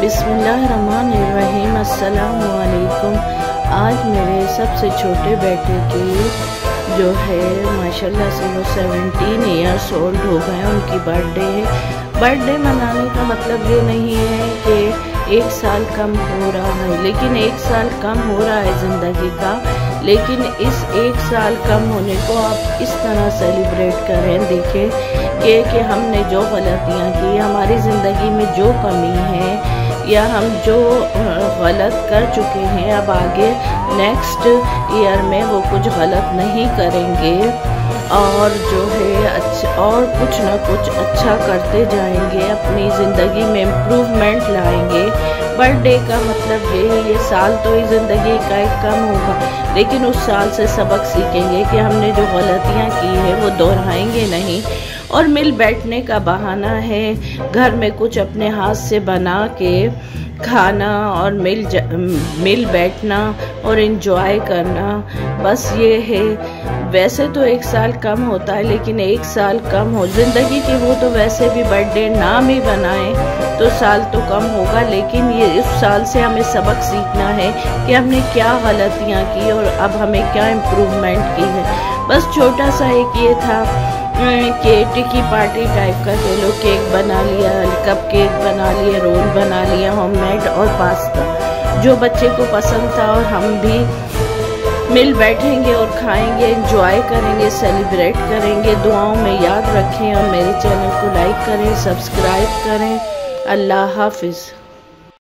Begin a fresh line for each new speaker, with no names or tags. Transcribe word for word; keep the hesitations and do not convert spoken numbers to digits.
बिस्मिल्लाहिर्रहमानिर्रहीम। अस्सलामु अलैकुम। आज मेरे सबसे छोटे बेटे की जो है माशाल्लाह से वो सेवनटीन ईयर्स ओल्ड हो गए, उनकी बर्थडे है। बर्थडे मनाने का मतलब ये नहीं है कि एक साल कम हो रहा है, लेकिन एक साल कम हो रहा है ज़िंदगी का, लेकिन इस एक साल कम होने को आप इस तरह सेलिब्रेट करें। देखें कि, कि हमने जो गलतियाँ की, हमारी ज़िंदगी में जो कमी है या हम जो गलत कर चुके हैं, अब आगे नेक्स्ट ईयर में वो कुछ गलत नहीं करेंगे और जो है अच्छा और कुछ ना कुछ अच्छा करते जाएंगे, अपनी ज़िंदगी में इम्प्रूवमेंट लाएंगे। बर्थडे का मतलब ये है, ये साल तो ही ज़िंदगी का एक कम होगा, लेकिन उस साल से सबक सीखेंगे कि हमने जो गलतियाँ की है वो दोहराएंगे नहीं। और मिल बैठने का बहाना है, घर में कुछ अपने हाथ से बना के खाना और मिल मिल बैठना और इन्जॉय करना, बस ये है। वैसे तो एक साल कम होता है, लेकिन एक साल कम हो ज़िंदगी की हो तो वैसे भी बर्थडे नाम ही बनाए तो साल तो कम होगा, लेकिन ये इस साल से हमें सबक सीखना है कि हमने क्या गलतियाँ की और अब हमें क्या इम्प्रूवमेंट की है। बस छोटा सा एक ये था कि टिक्की पार्टी टाइप का, के लो केक बना लिया, कप केक बना लिए, रोल बना लिया होममेड और पास्ता जो बच्चे को पसंद था, और हम भी मिल बैठेंगे और खाएंगे, एंजॉय करेंगे, सेलिब्रेट करेंगे। दुआओं में याद रखें और मेरे चैनल को लाइक करें, सब्सक्राइब करें। अल्लाह हाफिज़।